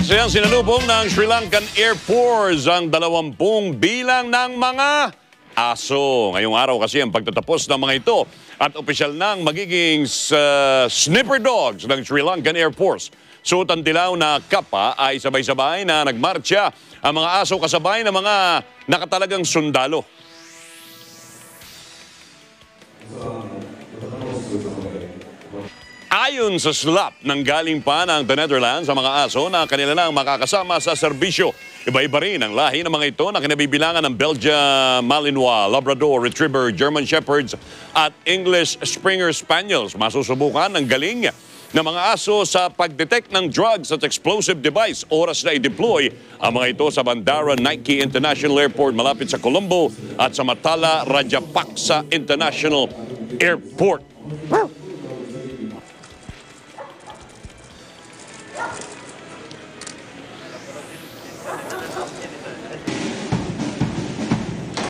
Kasalusuyang sinalubong ng Sri Lankan Air Force ang 20 bilang ng mga aso. Ngayong araw kasi ang pagtatapos ng mga ito at opisyal nang magiging sniffer dogs ng Sri Lankan Air Force. Suot ang dilaw na kapa ay sabay-sabay na nagmarcha ang mga aso kasabay ng mga nakatalagang sundalo. Ayon sa SLAP, nanggaling pa ng The Netherlands ang mga aso na kanila nang makakasama sa serbisyo. Iba-iba rin ang lahi ng mga ito na kinabibilangan ng Belgian Malinois, Labrador Retriever, German Shepherds at English Springer Spaniels. Masusubukan ng galing ng mga aso sa pagdetect ng drugs at explosive device. Oras na i-deploy ang mga ito sa Bandara Nike International Airport malapit sa Colombo at sa Matala Rajapaksa International Airport.